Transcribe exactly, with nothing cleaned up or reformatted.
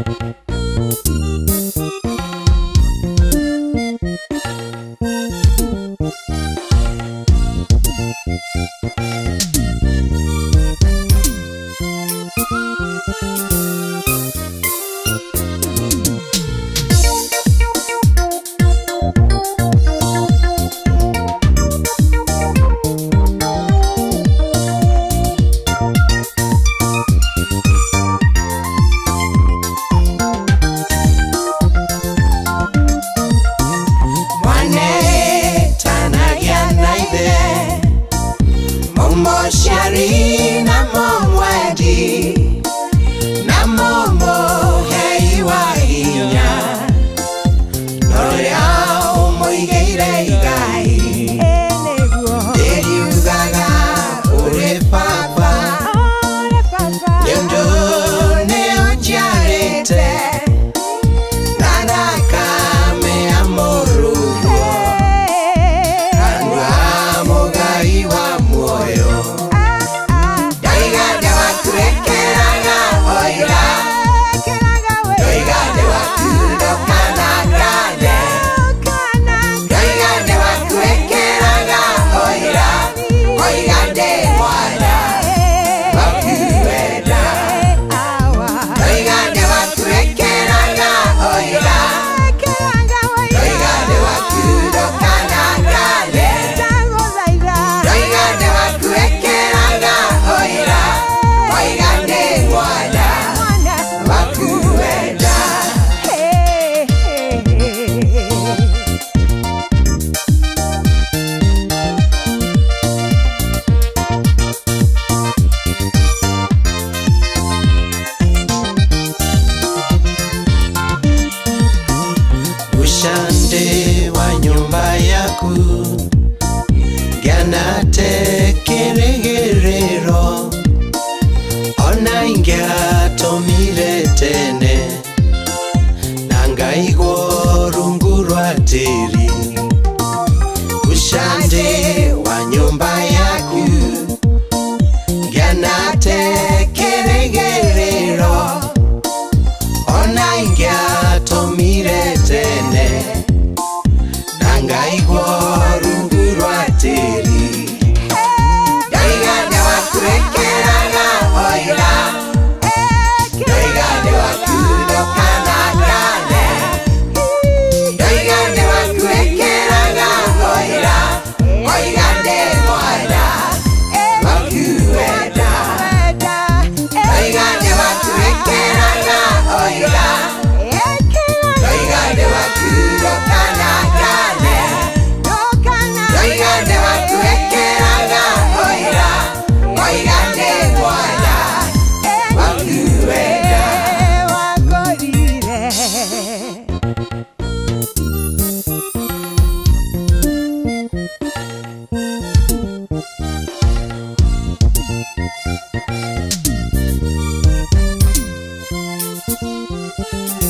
Shari na momwedi na momo heiwa hinya noria umoigeire igai eriugaga ure papa nyondo ne ujarete nadaka me amorugo andwa mogai wa moyo Ushande wa nyumba yaku Ganate keregerero Ona ingia tomire tene Nanga igwo rungurwa tiri Ushande wa nyumba yaku Ganate keregerero Ona ingia tomire tene Nanga igwo rungurwa tiri Daiga dewa kurekeraga oira Daiga dewa kudokana grane Daiga dewa kurekeraga oira Oiga de moada Wakueda Daiga dewa kurekeraga oira Daiga dewa kudokana grane Daiga dewa kurekeraga oira Oiga de moada Wakueda Wakorire